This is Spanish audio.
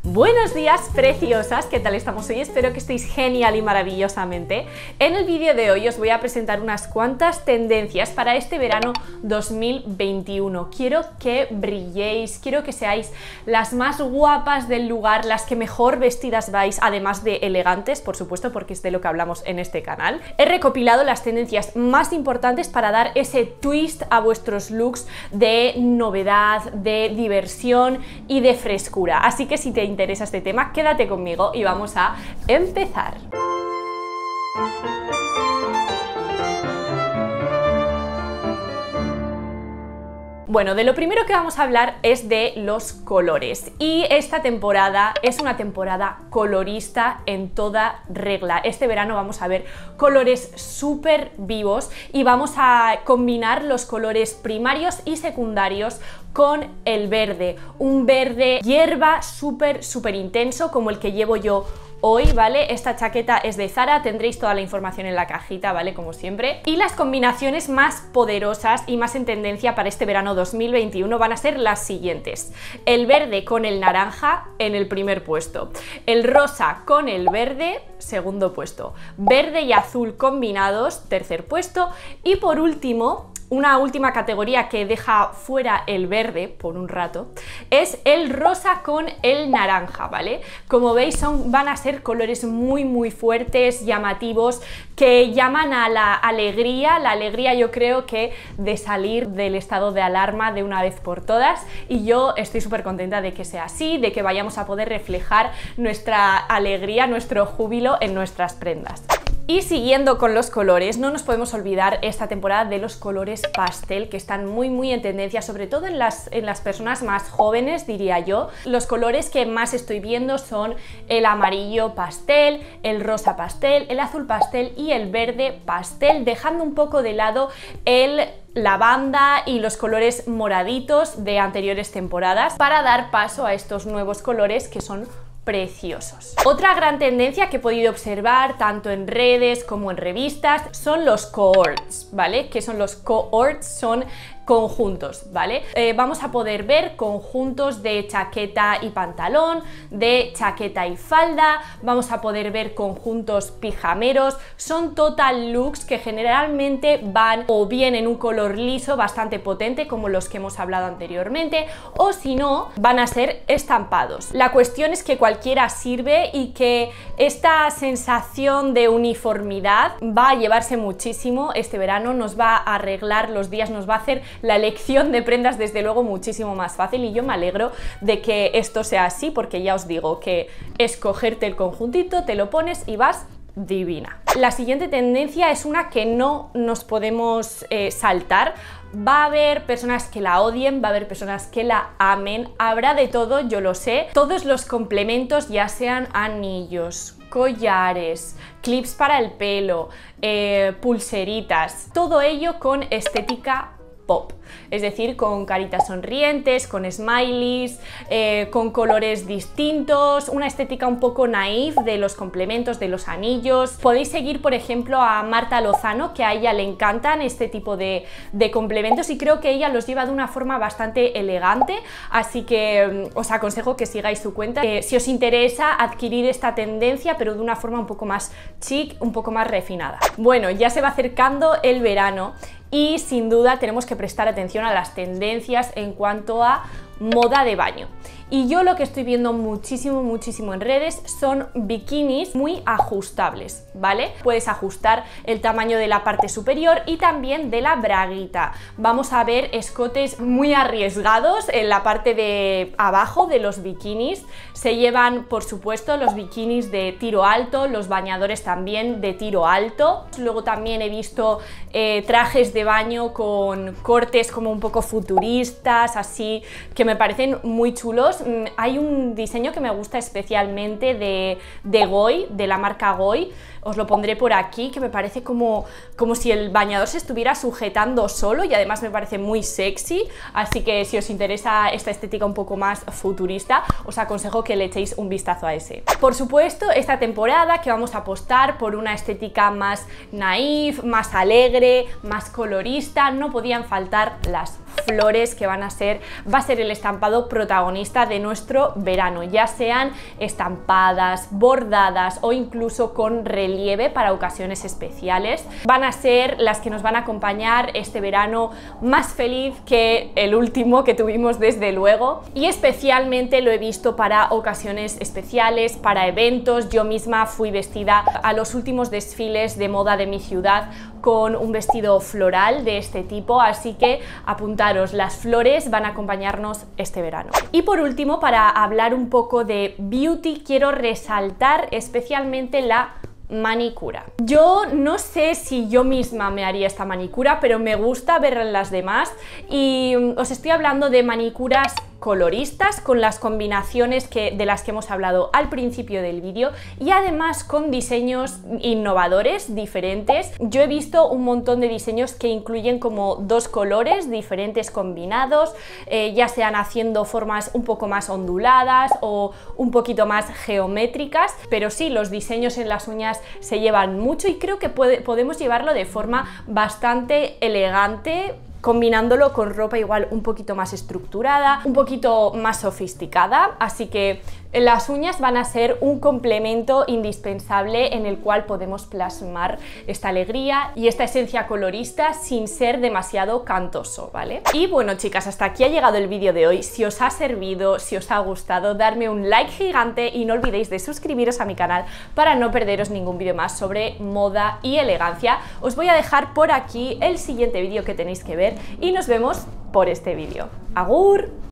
Buenos días, preciosas, ¿qué tal estamos hoy? Espero que estéis genial y maravillosamente. En el vídeo de hoy os voy a presentar unas cuantas tendencias para este verano 2021. Quiero que brilléis, quiero que seáis las más guapas del lugar, las que mejor vestidas vais, además de elegantes, por supuesto, porque es de lo que hablamos en este canal. He recopilado las tendencias más importantes para dar ese twist a vuestros looks de novedad, de diversión y de frescura. Así que si te interesa este tema, quédate conmigo y vamos a empezar. Bueno, de lo primero que vamos a hablar es de los colores, y esta temporada es una temporada colorista en toda regla. Este verano vamos a ver colores súper vivos y vamos a combinar los colores primarios y secundarios con el verde, un verde hierba súper intenso como el que llevo yo hoy, ¿vale? Esta chaqueta es de Zara, tendréis toda la información en la cajita, ¿vale? Como siempre. Y las combinaciones más poderosas y más en tendencia para este verano 2021 van a ser las siguientes: el verde con el naranja en el primer puesto, el rosa con el verde, segundo puesto, verde y azul combinados, tercer puesto, y por último, una última categoría que deja fuera el verde por un rato, es el rosa con el naranja, ¿vale? Como veis van a ser colores muy fuertes, llamativos, que llaman a la alegría yo creo que de salir del estado de alarma de una vez por todas, y yo estoy súper contenta de que sea así, de que vayamos a poder reflejar nuestra alegría, nuestro júbilo en nuestras prendas. Y siguiendo con los colores, no nos podemos olvidar esta temporada de los colores pastel, que están muy en tendencia, sobre todo en las personas más jóvenes, diría yo. Los colores que más estoy viendo son el amarillo pastel, el rosa pastel, el azul pastel y el verde pastel, dejando un poco de lado el lavanda y los colores moraditos de anteriores temporadas para dar paso a estos nuevos colores que son preciosos. Otra gran tendencia que he podido observar tanto en redes como en revistas son los cohorts, ¿vale? ¿Qué son los cohorts? Son conjuntos, ¿vale? Vamos a poder ver conjuntos de chaqueta y pantalón, de chaqueta y falda, vamos a poder ver conjuntos pijameros. Son total looks que generalmente van o bien en un color liso bastante potente como los que hemos hablado anteriormente, o si no, van a ser estampados. La cuestión es que cualquiera sirve y que esta sensación de uniformidad va a llevarse muchísimo este verano, nos va a arreglar los días, nos va a hacer la elección de prendas desde luego muchísimo más fácil, y yo me alegro de que esto sea así, porque ya os digo que es cogerte el conjuntito, te lo pones y vas divina. La siguiente tendencia es una que no nos podemos saltar. Va a haber personas que la odien, va a haber personas que la amen, habrá de todo, yo lo sé. Todos los complementos, ya sean anillos, collares, clips para el pelo, pulseritas, todo ello con estética pop, es decir, con caritas sonrientes, con smileys, con colores distintos, una estética un poco naif de los complementos, de los anillos. Podéis seguir, por ejemplo, a Marta Lozano, que a ella le encantan este tipo de complementos, y creo que ella los lleva de una forma bastante elegante, así que os aconsejo que sigáis su cuenta si os interesa adquirir esta tendencia, pero de una forma un poco más chic, un poco más refinada. Bueno, ya se va acercando el verano y sin duda tenemos que prestar atención a las tendencias en cuanto a moda de baño. Y yo lo que estoy viendo muchísimo en redes son bikinis muy ajustables, ¿vale? Puedes ajustar el tamaño de la parte superior y también de la braguita. Vamos a ver escotes muy arriesgados en la parte de abajo de los bikinis. Se llevan, por supuesto, los bikinis de tiro alto, los bañadores también de tiro alto. Luego también he visto trajes de baño con cortes como un poco futuristas, así, que me parecen muy chulos. Hay un diseño que me gusta especialmente de Goy, de la marca Goy, os lo pondré por aquí, que me parece como si el bañador se estuviera sujetando solo, y además me parece muy sexy, así que si os interesa esta estética un poco más futurista, os aconsejo que le echéis un vistazo a ese. Por supuesto, esta temporada que vamos a apostar por una estética más naif, más alegre, más colorista, no podían faltar las flores que va a ser el estampado protagonista de nuestro verano, ya sean estampadas, bordadas o incluso con relieve para ocasiones especiales. Van a ser las que nos van a acompañar este verano más feliz que el último que tuvimos, desde luego, y especialmente lo he visto para ocasiones especiales, para eventos. Yo misma fui vestida a los últimos desfiles de moda de mi ciudad con un vestido floral de este tipo, así que apuntaros, las flores van a acompañarnos este verano. Y por último, para hablar un poco de beauty, quiero resaltar especialmente la manicura. Yo no sé si yo misma me haría esta manicura, pero me gusta ver en las demás y os estoy hablando de manicuras coloristas con las combinaciones de las que hemos hablado al principio del vídeo, y además con diseños innovadores, diferentes. Yo he visto un montón de diseños que incluyen como dos colores diferentes combinados, ya sean haciendo formas un poco más onduladas o un poquito más geométricas, pero sí, los diseños en las uñas se llevan mucho y creo que podemos llevarlo de forma bastante elegante, combinándolo con ropa igual un poquito más estructurada, un poquito más sofisticada, así que las uñas van a ser un complemento indispensable en el cual podemos plasmar esta alegría y esta esencia colorista sin ser demasiado cantoso, ¿vale? Y bueno, chicas, hasta aquí ha llegado el vídeo de hoy. Si os ha servido, si os ha gustado, darme un like gigante y no olvidéis de suscribiros a mi canal para no perderos ningún vídeo más sobre moda y elegancia. Os voy a dejar por aquí el siguiente vídeo que tenéis que ver y nos vemos por este vídeo. ¡Agur!